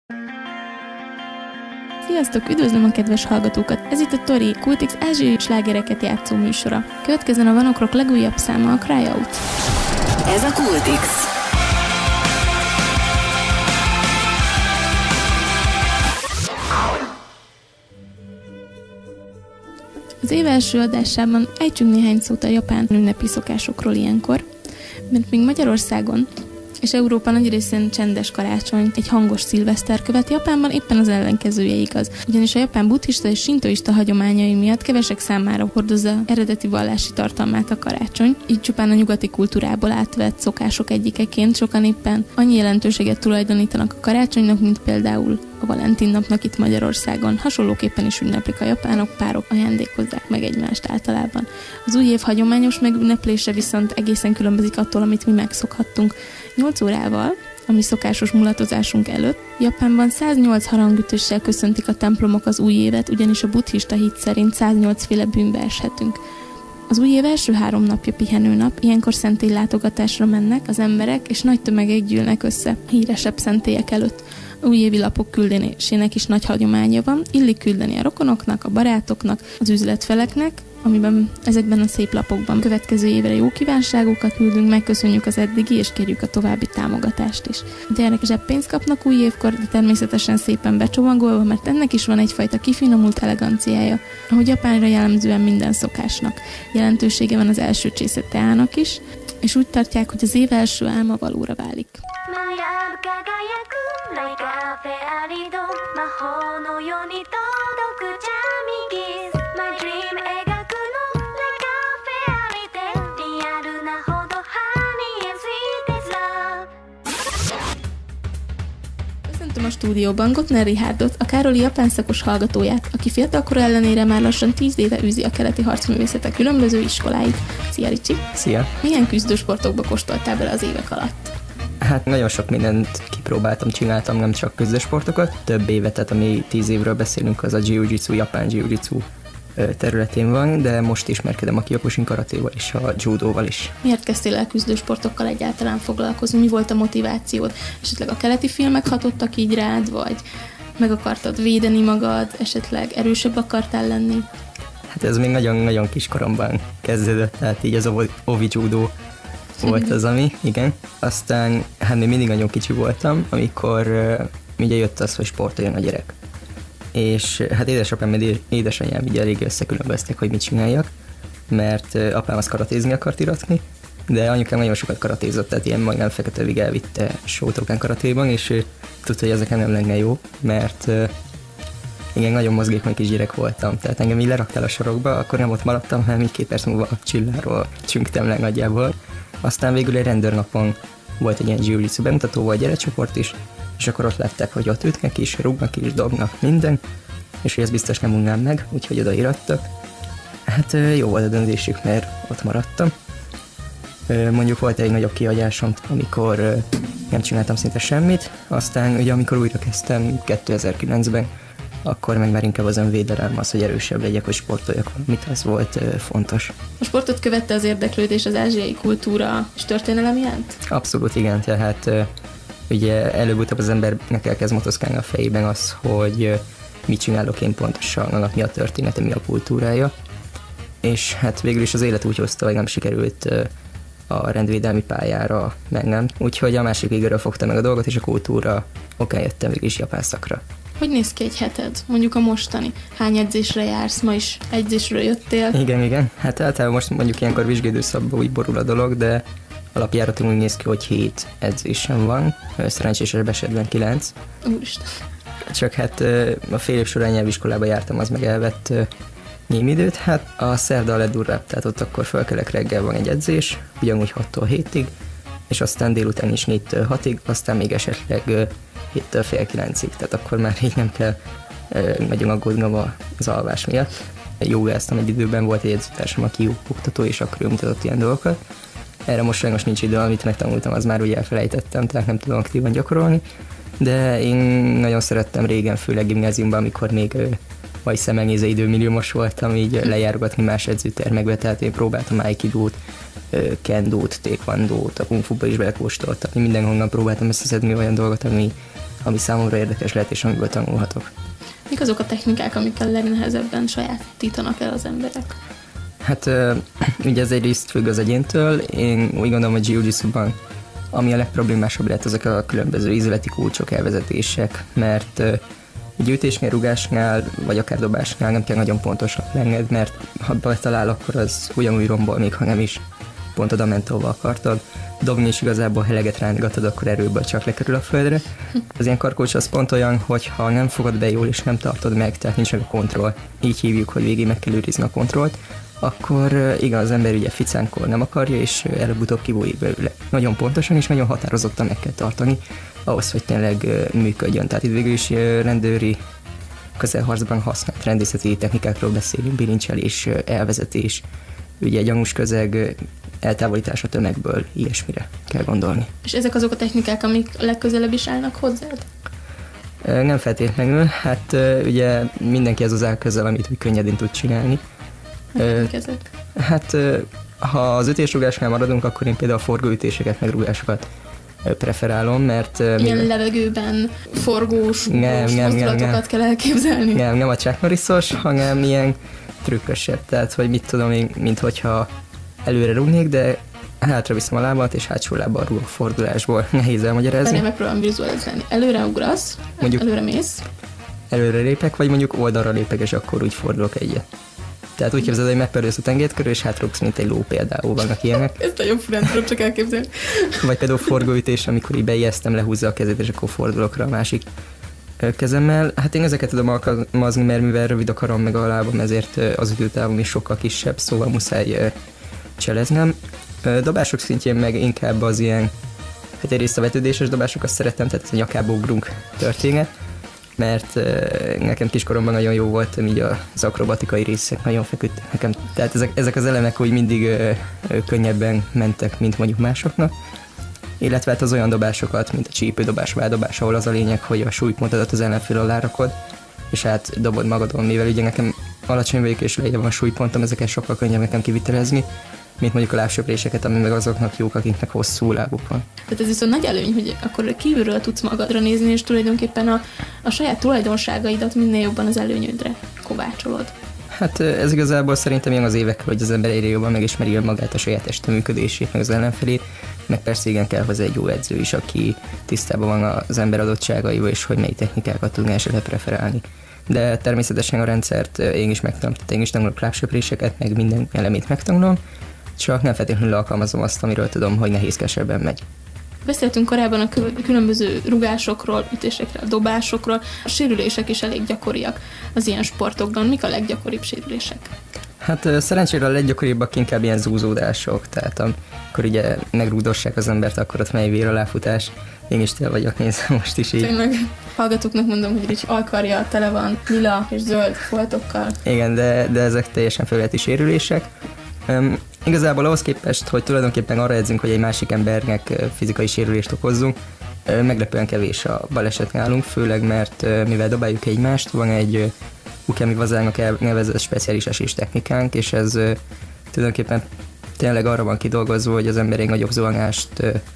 Sziasztok, üdvözlöm a kedves hallgatókat! Ez itt a Tori, Kultix ázsiai slágereket játszó műsora. Következzen a One Ok Rock legújabb száma, a Cry Out. Ez a Kultix. Az év első adásában ejtsünk néhány szót a japán ünnepi szokásokról ilyenkor, mert még Magyarországon és Európa nagy részén csendes karácsony, egy hangos szilveszter követ, Japánban éppen az ellenkezője igaz. Ugyanis a japán buddhista és sintoista hagyományai miatt kevesek számára hordozza eredeti vallási tartalmát a karácsony, így csupán a nyugati kultúrából átvett szokások egyikeként sokan éppen annyi jelentőséget tulajdonítanak a karácsonynak, mint például a Valentin napnak itt Magyarországon. Hasonlóképpen is ünneplik a japánok, párok ajándékozzák meg egymást általában. Az új év hagyományos megünneplése viszont egészen különbözik attól, amit mi megszokhattunk. 8 órával, ami szokásos mulatozásunk előtt, Japánban 108 harangütéssel köszöntik a templomok az új évet, ugyanis a buddhista hit szerint 108 féle bűnbe eshetünk. Az új év első 3 napja pihenőnap, ilyenkor szentélylátogatásra mennek az emberek, és nagy tömegek gyűlnek össze híresebb szentélyek előtt. Újévi lapok küldenésének is nagy hagyománya van, illik küldeni a rokonoknak, a barátoknak, az üzletfeleknek, amiben ezekben a szép lapokban következő évre jó kívánságokat küldünk, megköszönjük az eddigi és kérjük a további támogatást is. A gyerek zseppénzt kapnak új évkor, de természetesen szépen becsomagolva, mert ennek is van egyfajta kifinomult eleganciája, ahogy Japánra jellemzően minden szokásnak. Jelentősége van az első csésze teának is, és úgy tartják, hogy az év első álma valóra válik. Köszöntöm a stúdióban Gottner Richardot, a Károli japán szakos hallgatóját, aki fiatalkora ellenére már lassan 10 éve űzi a keleti harcművészetek különböző iskoláit. Szia, Ricsi! Szia! Milyen küzdősportokba kóstoltál bele az évek alatt? Hát nagyon sok mindent kipróbáltam, csináltam, nem csak küzdősportokat. Több évet, tehát ami 10 évről beszélünk, az a jiu-jitsu, japán jiu-jitsu területén van, de most ismerkedem a Kyokushin karatéval és a judóval is. Miért kezdtél el küzdősportokkal egyáltalán foglalkozni? Mi volt a motivációd? Esetleg a keleti filmek hatottak így rád, vagy meg akartad védeni magad, esetleg erősebb akartál lenni? Hát ez még nagyon-nagyon kiskoromban kezdődött, tehát így az ovi judó volt az, ami, igen. Aztán hát még mindig nagyon kicsi voltam, amikor ugye jött az, hogy sportoljon a gyerek. És hát édesapám, meg édesanyám így elég összekülönböztek, hogy mit csináljak, mert apám az karatézni akart iratni, de anyukám nagyon sokat karatézott, tehát ilyen majdnem feketevig elvitte Shotokan karatéban, és tudta, hogy ezeken nem lenne jó, mert igen, nagyon mozgékony kisgyerek voltam, tehát engem így leraktál a sarokba, akkor nem ott maradtam, hanem így 2 perc múlva a csilláról csüngtem le nagyjából. Aztán végül egy rendőrnapon volt egy ilyen jiu-jitsu bemutató, volt gyerekcsoport is, és akkor ott lettek, hogy ott ütnek is, rúgnak is, dobnak, minden, és hogy ezt biztos nem unnám meg, úgyhogy oda irattak. Hát jó volt a döntésük, mert ott maradtam. Mondjuk volt egy nagyobb kihagyásom, amikor nem csináltam szinte semmit, aztán ugye amikor újra kezdtem 2009-ben, akkor meg már inkább az önvédelem, az, hogy erősebb legyek, hogy sportoljak valamit, az volt fontos. A sportot követte az érdeklődés az ázsiai kultúra és történelem iránt? Abszolút igen, tehát ugye előbb-utóbb az embernek elkezd motoszkálni a fejében az, hogy mit csinálok én pontosan, annak mi a története, mi a kultúrája. És hát végül is az élet úgy hozta, hogy nem sikerült a rendvédelmi pályára mennem. Úgyhogy a másik végéről fogta meg a dolgot, és a kultúra okán jöttem végül is japán szakra. Hogy néz ki egy heted? Mondjuk a mostani. Hány edzésre jársz? Ma is edzésről jöttél? Igen. Hát általában most mondjuk ilyenkor vizsgaidőszakban úgy borul a dolog, de alapjáraton úgy néz ki, hogy 7 edzésem van, szerencsésebb esetben 9. Úristen. Csak hát a fél év során nyelviskolába jártam, az meg elvett némi időt. Hát a szerda a legdurvább, tehát ott akkor felkelek reggel, van egy edzés, ugyanúgy 6-tól 7-ig, és aztán délután is 4-től 6-ig, aztán még esetleg 7-től fél 9-ig, tehát akkor már így nem kell nagyon aggódnom az alvás miatt. Jogáztam egy időben, volt egy edzőtársam, aki oktató, és akkor ő mutatott ilyen dolgokat. Erre most sajnos nincs idő, amit megtanultam, az már ugye elfelejtettem, tehát nem tudom aktívan gyakorolni, de én nagyon szerettem régen, főleg gimnáziumban, amikor még vagy szemelnéző időmilliómos voltam, így lejárogatni más edzőtermekbe, tehát én próbáltam aikidót, kendót, taekwondót, a kung fuba is belekóstoltam, mindenhonnan próbáltam összeszedni olyan dolgot, ami ami számomra érdekes lehet, és amiből tanulhatok. Mik azok a technikák, amikkel legnehezebben sajátítanak el az emberek? Hát ugye ez egyrészt függ az egyéntől. Én úgy gondolom, hogy jiu-jitsuban ami a legproblémásabb lehet, azok a különböző ízleti kulcsok, elvezetések, mert egy ütésnél, rugásnál, vagy akár dobásnál nem kell nagyon pontosak lenned, mert ha betalál, akkor az ugyanúgy rombol, még ha nem is pont oda ment, ahova akartad. Dobni is igazából, ha eleget rángatod, akkor erőből csak lekerül a földre. Az ilyen karkulcs az pont olyan, hogy ha nem fogod be jól és nem tartod meg, tehát nincs meg a kontroll, így hívjuk, hogy végig meg kell őrizni a kontrollt, akkor igen, az ember ugye ficánkor nem akarja, és előbb-utóbb kibújik belőle. Nagyon pontosan és nagyon határozottan meg kell tartani, ahhoz, hogy tényleg működjön. Tehát itt végül is rendőri közelharcban használt rendészeti technikákról beszélünk, bilincselés, elvezetés, ugye gyanús közeg, eltávolítás a tömegből, ilyesmire kell gondolni. És ezek azok a technikák, amik legközelebb is állnak hozzád? Nem feltétlenül, hát ugye mindenki ez az áll közel, amit úgy könnyedén tud csinálni. Ezek? Hát ha az ütésrugásnál maradunk, akkor én például a forgóütéseket, meg rugásokat preferálom, mert... Ilyen levegőben forgós mozdulatokat kell elképzelni? Nem a Chuck Norrisos, hanem ilyen trükkösebb. Tehát, hogy mit tudom én, mint hogyha előre rúgnék, de hátra viszem a lábat, és hátsó lábbal rúgok fordulásból. Nehéz elmagyarázni. Én megpróbálom vizualizálni. Előre ugrasz, mondjuk, előre mész. Előre lépek, vagy mondjuk oldalra lépek, és akkor úgy fordulok egyet. Tehát úgy képzeld, hogy megperdülsz a tengelyt körül, és hátrugsz, mint egy ló például, vannak ilyenek. Ez nagyon furán tudom csak elképzelni. Vagy például forgóütés, amikor így beijesztem, lehúzza a kezét, és akkor fordulok rá a másik kezemmel. Hát én ezeket tudom alkalmazni, mert mivel rövid a karom meg a lábam, ezért az időtávon is sokkal kisebb, szóval muszáj cseleznem. Dobások szintjén meg inkább az ilyen, hát egyrészt a vetődéses dobásokat szeretem, tehát ez a nyakába ugrunk történet, mert nekem kiskoromban nagyon jó volt, így az akrobatikai részek nagyon feküdtek nekem. Tehát ezek az elemek úgy mindig könnyebben mentek, mint mondjuk másoknak. Illetve hát az olyan dobásokat, mint a csípődobás, váldobás, ahol az a lényeg, hogy a súlypontodat az ellenfél alá rakod, és hát dobod magadon, mivel ugye nekem alacsony vagyok és lejjebb van a súlypontom, ezeket sokkal könnyebb nekem kivitelezni, mint mondjuk a lábsöpréseket, ami meg azoknak jók, akiknek hosszú lábuk van. Tehát ez viszont nagy előny, hogy akkor kívülről tudsz magadra nézni, és tulajdonképpen a saját tulajdonságaidat minél jobban az előnyödre kovácsolod. Hát ez igazából szerintem ilyen az évekkel, hogy az ember egyre jobban megismeri magát, a saját teste működését, meg az ellenfelét, meg persze igen kell hozzá egy jó edző is, aki tisztában van az ember adottságaival, és hogy mely technikákat tudná esetleg preferálni. De természetesen a rendszert én is megtanulom, tehát én is tanulok lábsöpréseket, meg minden elemét megtanulom, csak nem feltétlenül alkalmazom azt, amiről tudom, hogy nehézkesebben megy. Beszéltünk korábban a különböző rugásokról, ütésekről, dobásokról. A sérülések is elég gyakoriak az ilyen sportokban. Mik a leggyakoribb sérülések? Hát szerencsére a leggyakoribbak inkább ilyen zúzódások, tehát amikor ugye megrúdossák az embert, akkor ott megy vér aláfutás. Én is tél vagyok, nézem most is így. Tényleg. Hallgatóknak mondom, hogy egy alkarja tele van lila és zöld foltokkal. Igen, de ezek teljesen felületi sérülések. Igazából ahhoz képest, hogy tulajdonképpen arra edzünk, hogy egy másik embernek fizikai sérülést okozzunk, meglepően kevés a baleset nálunk, főleg mert mivel dobáljuk egymást, van egy ukemi vazának nevezett speciális esés technikánk, és ez tulajdonképpen tényleg arra van kidolgozva, hogy az ember egy nagyobb zuhanást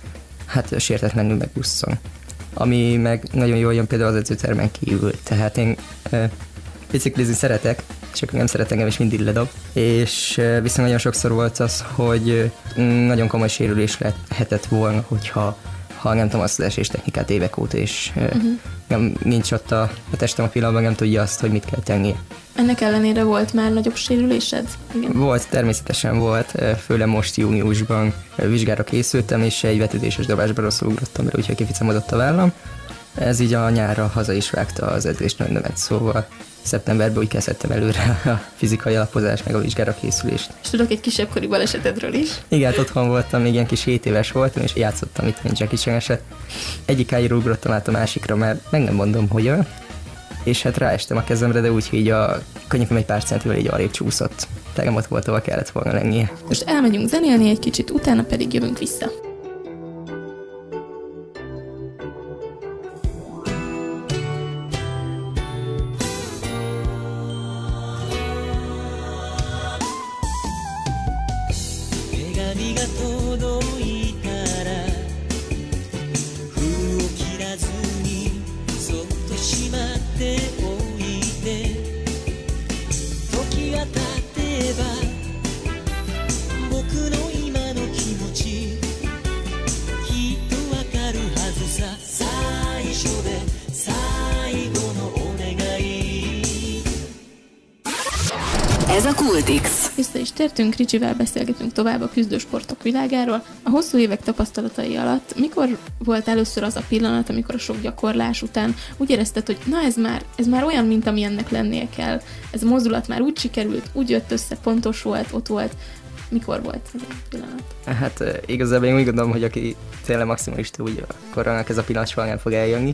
hát sértetlenül megússzon. Ami meg nagyon jól jön például az edzőtermen kívül, tehát én biciklizni szeretek, csak nem szeretek engem, és mindig ledob. És viszont nagyon sokszor volt az, hogy nagyon komoly sérülés lehetett volna, hogyha nem tudom azt az eséstechnikát évek óta, és nincs ott a testem a pillanatban, nem tudja azt, hogy mit kell tennie. Ennek ellenére volt már nagyobb sérülésed? Igen. Volt, természetesen volt, főleg most júniusban vizsgára készültem, és egy vetődéses dobásba rosszul ugrottam, mert úgyhogy kificamodott a vállam. Ez így a nyárra haza is vágta az edzésnőnömet, szóval szeptemberben úgy kezdtem előre a fizikai alapozás, meg a vizsgára készülést. És tudok egy kisebb kori balesetedről is? Igen, otthon voltam, még ilyen kis 7 éves voltam, és játszottam itt egy Jackie Chan eset. Egyik ágyról ugrottam át a másikra, mert meg nem mondom hogyan, és hát ráestem a kezemre, de úgy, hogy így a könnyűköm egy pár centivel így arrébb csúszott. Tehát ott volt, ahol kellett volna lennie. Most elmegyünk zenélni egy kicsit, utána pedig jövünk vissza. しまっておいて時が経てば僕の今の気持ちきっとわかるはずさ最初で最後のお願い Ez a Kultix. Vissza is tértünk, Ricsivel beszélgetünk tovább a küzdősportok világáról. A hosszú évek tapasztalatai alatt mikor volt először az a pillanat, amikor a sok gyakorlás után úgy érezted, hogy na ez már olyan, mint ami ennek lennie kell. Ez a mozdulat már úgy sikerült, úgy jött össze, pontos volt, ott volt. Mikor volt ez a pillanat? Hát igazából én úgy gondolom, hogy aki tényleg maximalista, úgy akkor annak ez a pillanat soha nem fog eljönni.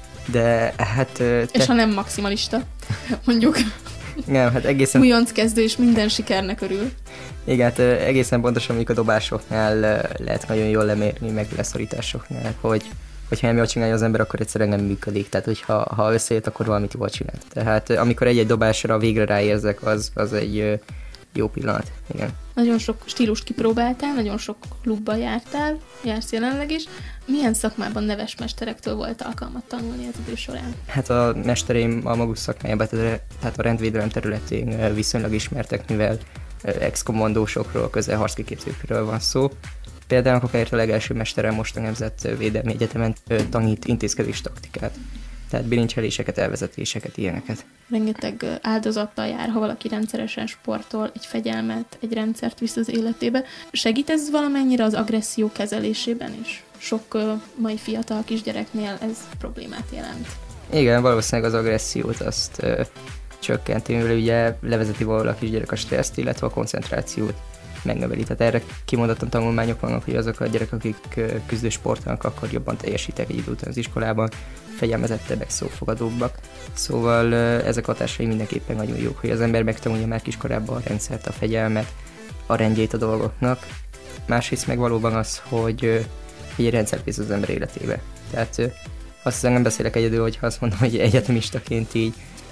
De hát... És ha nem maximalista, mondjuk... Nem, hát egészen... Újonc kezdő és minden sikernek örül. Igen, hát egészen pontosan, amikor a dobásoknál lehet nagyon jól lemérni, meg leszorításoknál, hogyha nem jól csinálja az ember, akkor egyszerűen nem működik. Tehát, ha összejött, akkor valamit jól csinált. Tehát amikor egy-egy dobásra végre ráérzek, az egy jó pillanat. Igen. Nagyon sok stílust kipróbáltál, nagyon sok klubba jársz jelenleg is. Milyen szakmában neves mesterektől volt alkalmat tanulni az idő során? Hát a mestereim a maguk szakmájában, tehát a rendvédelem területén viszonylag ismertek, mivel ex-kommandósokról, közelharckiképzőkről van szó. Például akár a legelső mesterem most a Nemzetvédelmi Egyetemen tanít intézkedés taktikát. Tehát bilincseléseket, elvezetéseket, ilyeneket. Rengeteg áldozattal jár, ha valaki rendszeresen sportol, egy fegyelmet, egy rendszert visz az életébe. Segít ez valamennyire az agresszió kezelésében is? Sok mai fiatal kisgyereknél ez problémát jelent. Igen, valószínűleg az agressziót azt csökkenti, mivel ugye levezeti valahol a kisgyerek a stresszt, illetve a koncentrációt megnöveli. Tehát erre kimondottan tanulmányok vannak, hogy azok a gyerekek, akik küzdő sportolnak, akkor jobban teljesítek egy idő után az iskolában, fegyelmezettebbek, szófogadóbbak. Szóval ezek hatásai mindenképpen nagyon jók, hogy az ember megtanulja már kiskorában a rendszert, a fegyelmet, a rendjét a dolgoknak. Másrészt meg valóban az, hogy egy rendszert visz az ember életébe. Tehát azt hiszem nem beszélek egyedül, hogyha azt mondom, hogy egyetemistaként így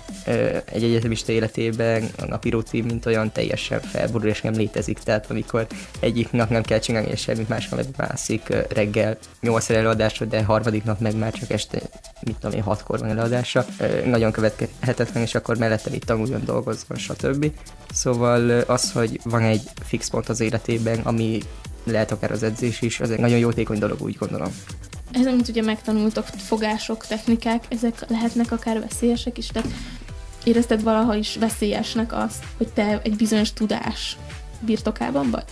egy egyetemista életében a napi rutin, mint olyan teljesen felborul és nem létezik. Tehát amikor egyik nap nem kell csinálni semmit, másnap meg mászik reggel 8 előadásra, de harmadik nap meg már csak este, mit tudom én, 6-kor van előadása. Nagyon követhetetlen, és akkor mellette itt tanuljon, dolgozzon, stb. Szóval az, hogy van egy fix pont az életében, ami lehet akár az edzés is, az egy nagyon jótékony dolog, úgy gondolom. Ez, amit ugye megtanultok, fogások, technikák, ezek lehetnek akár veszélyesek is, tehát érezted valaha is veszélyesnek azt, hogy te egy bizonyos tudás birtokában vagy?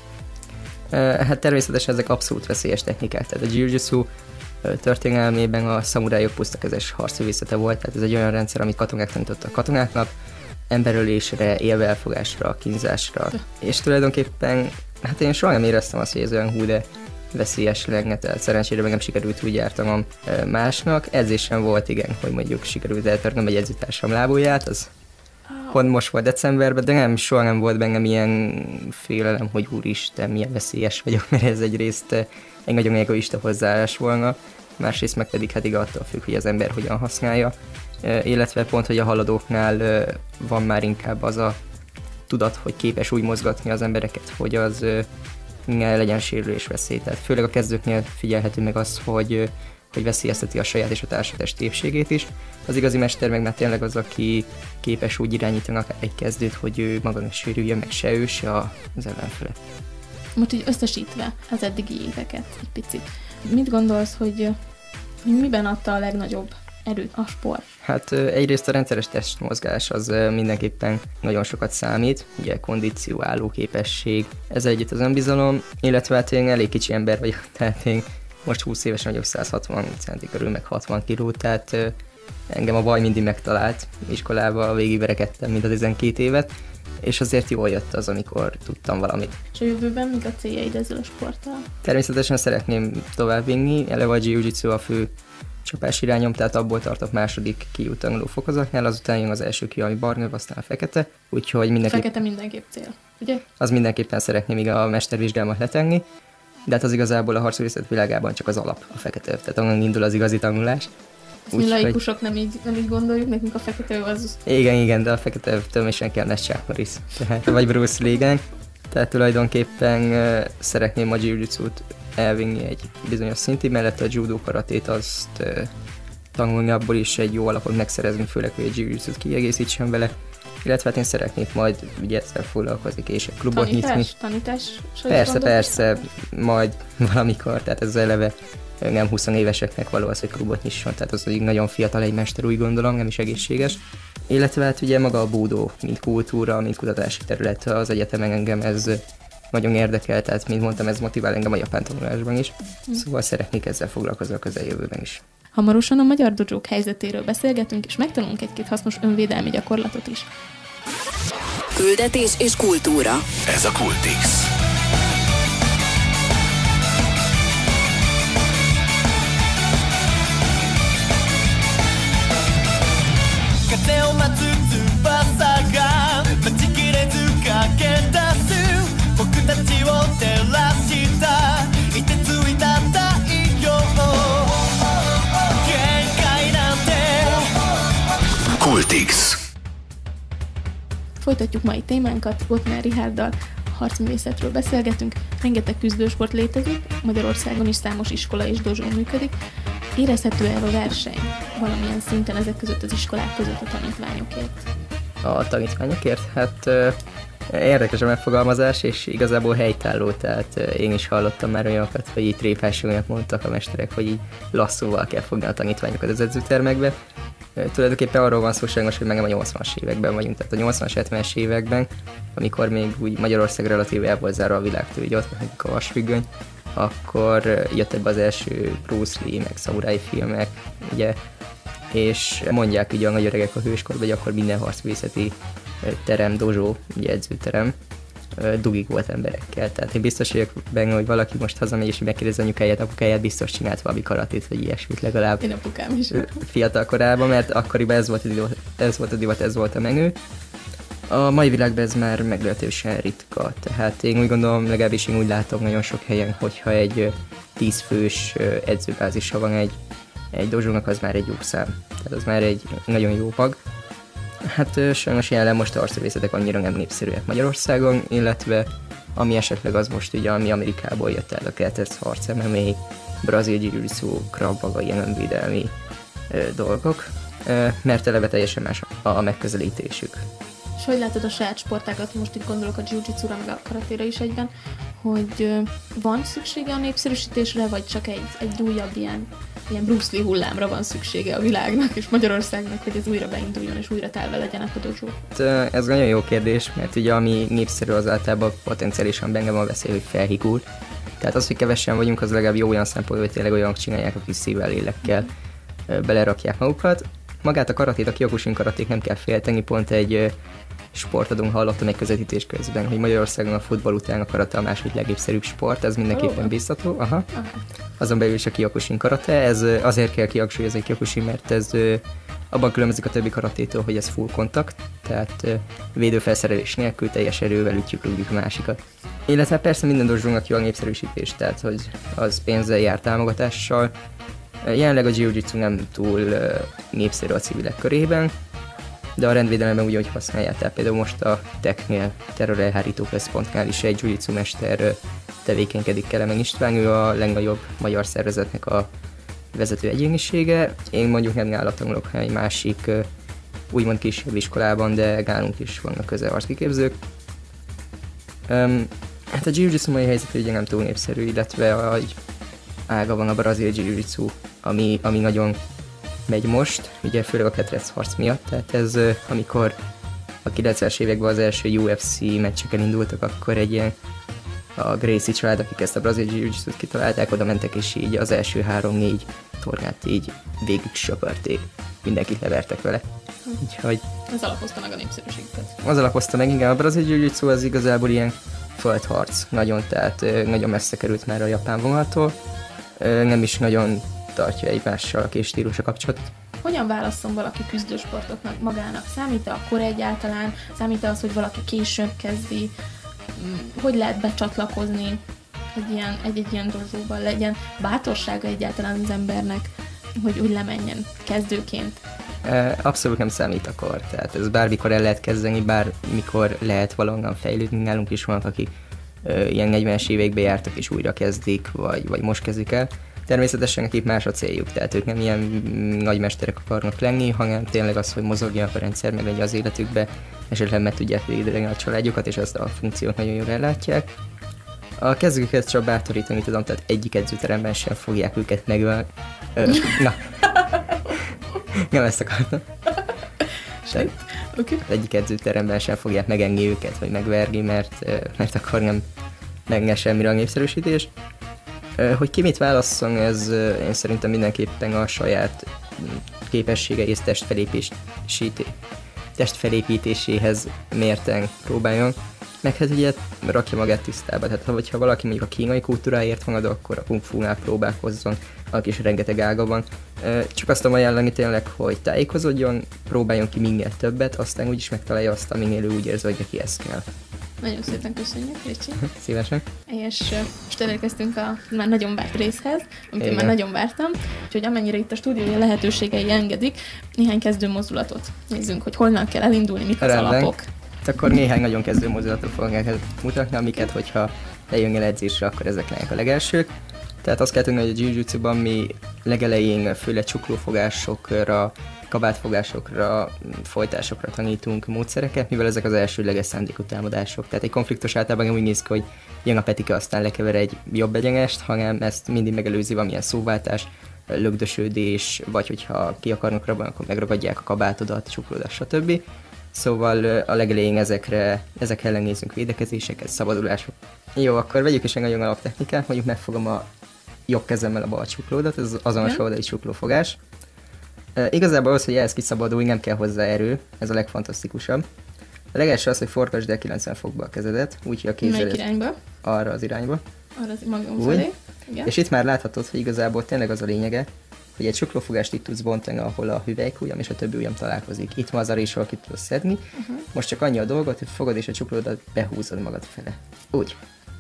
Hát természetesen ezek abszolút veszélyes technikák, tehát a jiu-jitsu történelmében a szamurájok pusztakezes harcművészete volt, tehát ez egy olyan rendszer, amit katonák tanítottak katonátnak, emberölésre, élve elfogásra, kínzásra, és tulajdonképpen hát én soha nem éreztem azt, hogy ez olyan hú, de veszélyes lenne, tehát szerencsére meg nem sikerült úgy jártanom másnak. Edzésem volt, igen, hogy mondjuk sikerült eltörnöm egy edzőtársam lábujját, az pont most volt decemberben, de nem, soha nem volt bennem ilyen félelem, hogy úristen, milyen veszélyes vagyok, mert ez egyrészt egy nagyon egoista hozzáállás volna, másrészt meg pedig hát attól függ, hogy az ember hogyan használja, illetve pont, hogy a haladóknál van már inkább az a tudat, hogy képes úgy mozgatni az embereket, hogy az ne legyen sérülés veszély. Tehát főleg a kezdőknél figyelhető meg az, hogy veszélyezteti a saját és a társadás épségét is. Az igazi mester meg már tényleg az, aki képes úgy irányítani akár egy kezdőt, hogy ő maga ne sérüljön, meg se ő, se az ellenfele. Most így összesítve az eddigi éveket egy picit. Mit gondolsz, hogy miben adta a legnagyobb erőt a sport? Hát egyrészt a rendszeres testmozgás az mindenképpen nagyon sokat számít, ugye kondíció, állóképesség, ez együtt az önbizalom, illetve hát én elég kicsi ember vagyok, tehát én most 20 évesen vagyok, 160 centi körül, meg 60 kiló, tehát engem a baj mindig megtalált, iskolában végigverekedtem mind a 12 évet, és azért jól jött az, amikor tudtam valamit. És a jövőben mik a céljaid ezzel a sporttal? Természetesen szeretném továbbvinni, eleve a jiu-jitsu a fő csapás irányom, tehát abból tartok második kiú tanuló fokozatnál, azután jön az első kiú, ami barna, aztán a fekete, úgyhogy mindenképp... Fekete mindenképp cél, ugye? Az mindenképpen szeretném még a mestervizsgámat letenni, de hát az igazából a harcművészet világában csak az alap, a fekete, tehát onnan indul az igazi tanulás. Ezt mi laikusok nem így gondoljuk, nekünk a fekete az... Igen, de a fekete tömésen kell Nes Chuck Norris, vagy Bruce Lee-gen. Tehát tulajdonképpen szeretném a jiu-jitsut elvinni egy bizonyos szintig, mellett a judo karatét azt tanulni, abból is egy jó alapot megszerezni, főleg, hogy a jiu-jitsu-t kiegészítsen vele. Illetve hát én szeretnék majd ugye ezzel foglalkozni, és egy klubot nyitni. Tanítás? Persze, majd valamikor, tehát ez eleve nem 20 éveseknek való az, hogy klubot nyisson, tehát az, hogy nagyon fiatal egy mester, úgy gondolom, nem is egészséges. Illetve hát ugye maga a búdó, mint kultúra, mint kutatási terület az egyetemen engem ez nagyon érdekel, tehát mint mondtam, ez motivál engem a japán tanulásban is, szóval szeretnék ezzel foglalkozni a közeljövőben is. Hamarosan a magyar dojók helyzetéről beszélgetünk, és megtanulunk egy-két hasznos önvédelmi gyakorlatot is. Küldetés és kultúra. Ez a Kultix. 風を待つ翼が待ちきれず駆け出す僕たちを照らした凍てついた太陽限界なんて Kultix. Folytatjuk mai témánkat, Gottner Richárddal harcművészetről beszélgetünk, rengeteg küzdősport létezik, Magyarországon is számos iskola és dozsó működik. Érezhető el a verseny valamilyen szinten ezek között, az iskolák között a tanítványokért? A tanítványokért? Hát érdekes a megfogalmazás, és igazából helytálló, tehát én is hallottam már olyanokat, hogy így tréfásokat mondtak a mesterek, hogy így lasszóval kell fogni a tanítványokat az edzőtermekbe. Tulajdonképpen arról van szó sajnos, hogy meg nem a 80-as években vagyunk, tehát a 80-as, 70-es években, amikor még úgy Magyarország relatíve el volt zárva a világtól, így ott van a vasfüggöny, akkor jött ebbe az első Bruce Lee, meg szamuráj filmek, ugye, és mondják ugye a nagy öregek a hőskorban, hogy akkor minden harcművészeti terem, dozsó, ugye edzőterem, dugig volt emberekkel. Tehát én biztos vagyok benne, hogy valaki most hazamegy és megkérdezi anyukáját, apukáját, biztos csinált valami karatét, vagy ilyesmit legalább. Én apukám is. Fiatal korában, mert akkoriban ez volt a divat, ez volt a menő. A mai világban ez már meglehetősen ritka, tehát én úgy gondolom, legalábbis én úgy látom nagyon sok helyen, hogyha egy 10 fős edzőbázisa van egy dozsónak, az már egy jó szám. Tehát az már egy nagyon jó mag. Hát sajnos jelenleg most a harcművészetek annyira nem népszerűek Magyarországon, illetve ami esetleg az most ugye, ami Amerikából jött el, a kettős harc, MMA, brazil jiu-jitsu, krav maga, ilyen önvédelmi dolgok, mert eleve teljesen más a megközelítésük. És hogy látod a saját sportágat, most itt gondolok a jiu-jitsura, meg a karatéra is egyben, hogy van szüksége a népszerűsítésre, vagy csak egy újabb ilyen Bruce Lee hullámra van szüksége a világnak és Magyarországnak, hogy ez újra beinduljon és újra telve legyenek a dozsók? Ez nagyon jó kérdés, mert ugye ami népszerű, az általában potenciálisan benne van veszély, hogy felhigul. Tehát az, hogy kevesen vagyunk, az legalább jó olyan szempontból, hogy tényleg olyanok csinálják, akik szívvel, lélekkel belerakják magukat. Magát a karatét, a Kyokushin karatét nem kell félteni, pont egy sportadón hallottam egy közvetítés közben, hogy Magyarországon a futball után a karate a második legnépszerűbb sport, ez mindenképpen biztató. Aha. Azon belül is a Kyokushin karate, ez azért kell kihangsúlyozni a Kyokushin, mert ez abban különbözik a többi karatétól, hogy ez full kontakt, tehát védőfelszerelés nélkül teljes erővel ütjük a másikat. Illetve persze minden dozsónak jó a népszerűsítés, tehát hogy az pénzzel jár, támogatással. Jelenleg a jiu-jitsu nem túl népszerű a civilek körében, de a rendvédelemben úgy, hogy használják. Tehát például most a TEK-nél, Terrorelhárító Központnál is egy jiu-jitsu mester tevékenykedik, Kelemen István, ő a legnagyobb magyar szervezetnek a vezető egyénisége. Én mondjuk nem nála tanulok, hanem egy másik úgymond kisebb iskolában, de nálunk is vannak közelharckiképzők. Hát a jiu-jitsu mai helyzet ugye nem túl népszerű, illetve egy ága van a brazil jiu-jitsu, ami nagyon megy most, ugye főleg a ketrec harc miatt, tehát ez amikor a 90-es években az első UFC meccseken indultak, akkor egy ilyen a Gracie család, akik ezt a brazil jiu-jitsut kitalálták, oda mentek, és így az első 3-4 tornát így végig söpörték, mindenkit levertek vele. Úgyhogy ez alapozta meg a népszerűségüket. Az alapozta meg, igen, a brazil jiu-jitsu az igazából ilyen földharc, nagyon, tehát nagyon messze került már a japán vonaltól, nem is nagyon tartja egymással a két stílus a kapcsolatot. Hogyan válasszon valaki küzdősportoknak magának? Számít a kor egyáltalán? Számít az, hogy valaki később kezdi? Hogy lehet becsatlakozni egy ilyen dozsóban? Legyen bátorsága egyáltalán az embernek, hogy úgy lemenjen kezdőként? Abszolút nem számít a kor. Tehát ez bármikor el lehet kezdeni, bármikor lehet valahonnan fejlődni. Nálunk is vannak, akik ilyen 40-es években jártak és újra kezdik, vagy most kezdik el. Természetesen nekik más a céljuk, tehát ők nem ilyen nagymesterek akarnak lenni, hanem tényleg az, hogy mozogjanak a rendszer, meg legyen az életükbe, esetleg meg tudják védeni a családjukat, és ezt a funkciót nagyon jól ellátják. A kezdőket csak bátorítani tudom, tehát egyik edzőteremben sem fogják őket megölni. Na, nem ezt akartam. Okay. Egyik edzőteremben sem fogják megengedni őket, vagy megverni, mert akkor nem lenne semmire a népszerűsítés. Hogy ki mit válasszon, ez én szerintem mindenképpen a saját képessége és testfelépítéséhez mérten próbáljon. Meg hát ugye rakja magát tisztába, tehát hogyha valaki mondjuk a kínai kultúráért van adó, akkor a kung fu-nál próbálkozzon, annak is rengeteg ága van. Csak azt tudom ajánlani tényleg, hogy tájékozódjon, próbáljon ki minél többet, aztán úgyis megtalálja azt, aminél ő úgy érzi, hogy neki ez kell. Nagyon szépen köszönjük, Ricsi. Szívesen. És most elérkeztünk a már nagyon várt részhez, amit én már nagyon vártam, úgyhogy amennyire itt a stúdiója lehetőségei engedik, néhány kezdő mozdulatot nézzünk, hogy honnan kell elindulni, mik az alapok. Akkor néhány nagyon kezdő mozdulatot fogunk mutatni, amiket, hogyha lejön el edzésre, akkor ezek lennek a legelsők. Tehát azt kell tudni, hogy a jiu-jitsuban mi legelején főleg csuklófogásokra, kabátfogásokra, folytásokra tanítunk módszereket, mivel ezek az elsődleges szándékú támadások. Tehát egy konfliktus általában úgy néz ki, hogy jön a petike, aztán lekever egy jobb egyenest, hanem ezt mindig megelőzi valamilyen szóváltás, lögdösödés, vagy hogyha ki akarnak rabolni, akkor megragadják a kabátodat, csuklódat, stb. Szóval a legelején ezek ellen nézzünk védekezéseket, szabadulások. Jó, akkor vegyük is egy nagyon alaptechnikát, mondjuk megfogom a jobb kezemmel a bal csuklódat, ez az azonos oldali csuklófogás. Igazából az, hogy ehhez kiszabadulni, nem kell hozzá erő, ez a legfantasztikusabb. A legelső az, hogy forgasd el 90 fokba a kezedet, úgyhogy a kézzel irányba? Arra az irányba. Arra az magam felé. Igen. És itt már láthatod, hogy igazából tényleg az a lényege, hogy egy csuklófogást itt tudsz bontani, ahol a hüvelykujjam és a többi ujjam találkozik. Itt van az a rés, ahol ki tudsz szedni. Most csak annyi a dolgot, hogy fogod és a csuklódat behúzod magad fele. Úgy.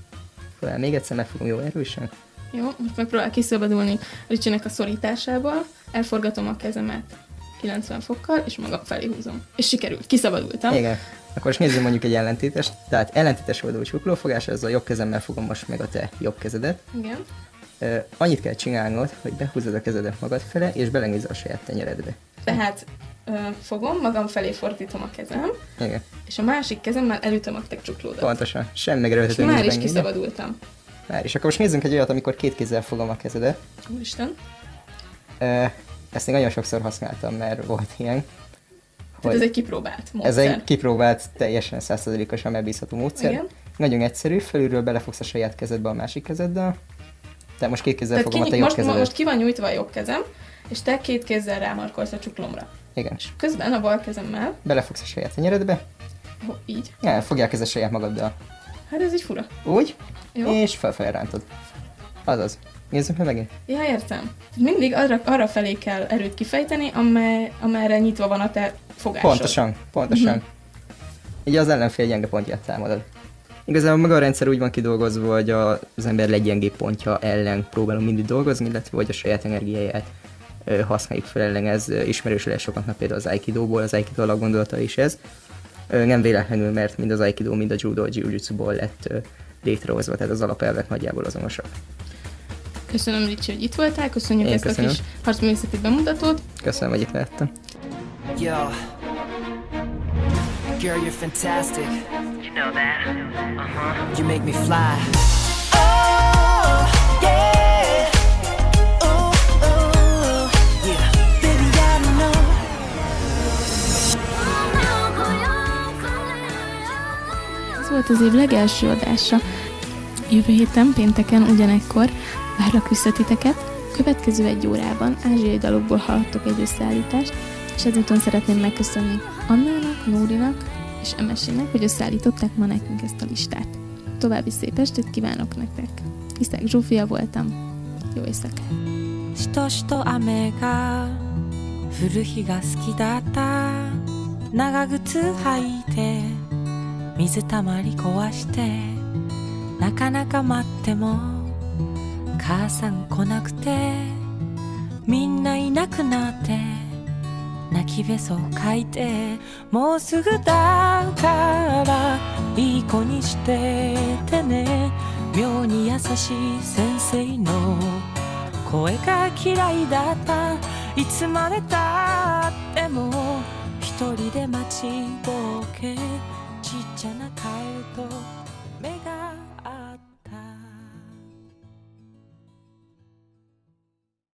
Fel még egyszer megfogom jó erősen. Jó, most megpróbál kiszabadulni Ricsinek a szorításából. Elforgatom a kezemet 90 fokkal, és magam felé húzom. És sikerült, kiszabadultam. Igen. Akkor most nézzük mondjuk egy ellentétes. Tehát ellentétes oldalú csuklófogás, az a jobb kezemmel fogom most meg a te jobb kezedet. Igen. Annyit kell csinálnod, hogy behúzod a kezedet magad fele, és belenézz a saját tenyeredbe. Tehát fogom, magam felé fordítom a kezem, igen. És a másik kezemmel elütöm a te csuklódat. Pontosan, sem megerőltető nincs benne. Már is kiszabadultam. Már is. Akkor most nézzünk egy olyat, amikor két kézzel fogom a kezedet. Úristen. Ezt még nagyon sokszor használtam, mert volt ilyen. Tehát ez egy kipróbált módszer. Ez egy kipróbált, teljesen 100%-osan megbízható módszer. Igen. Nagyon egyszerű, felülről belefogsz a saját kezedbe a másik kezeddel. Tehát most két kézzel fogom a te jobb kezedet. Most ki van nyújtva a jobb kezem, és te két kézzel rámarkolsz a csuklomra. Igen. És közben a bal kezemmel belefogsz a saját tenyeredbe. Így. Ja, fogjál kezed saját magaddal. Hát ez így fura. Úgy, jó. És felfelé rántod. Azaz. Nézzük meg megint. Ja, értem. Mindig arra felé kell erőt kifejteni, amerre nyitva van a te fogásod. Pontosan. Így az ellenfél gyenge pontját támadod. Igazából maga a rendszer úgy van kidolgozva, hogy az ember leggyengébb pontja ellen próbálunk mindig dolgozni, illetve hogy a saját energiáját használjuk fel ellen. Ez ismerős lehet sokaknak például az Aikidóból, az Aikido alaggondolata is ez. Nem véletlenül, mert mind az Aikido, mind a Judo, a Jiu-Jitsuból lett létrehozva, tehát az alapelvek nagyjából azonosak. Köszönöm, Ricsi, hogy itt voltál, köszönjük ezt a kis harcművészeti bemutatót. Köszönöm, hogy itt lehettem. Yo, girl, you're fantastic. You know that? Uh-huh. You make me fly. Oh, yeah. Oh, oh, yeah. Baby, I don't know. Ez volt az év legelső adása. Jövő héten, pénteken ugyanekkor várlak vissza titeket. Következő egy órában ázsiai dalokból hallhattok egy összeállítást, és ezúton szeretném megköszönni Annának, Nórinak és Emesének, hogy összeállították ma nekünk ezt a listát. További szép estét kívánok nektek! Kiszták Zsófia voltam. Jó éjszakát! しとしと雨が降る日が好きだった長靴履いて水たまり壊してなかなか待っても母さん来なくてみんないなくなって泣きべそ書いてもうすぐだからいい子にしててね妙に優しい先生の声が嫌いだった。いつまでたっても一人で待ちぼうけ、ちっちゃなカエルと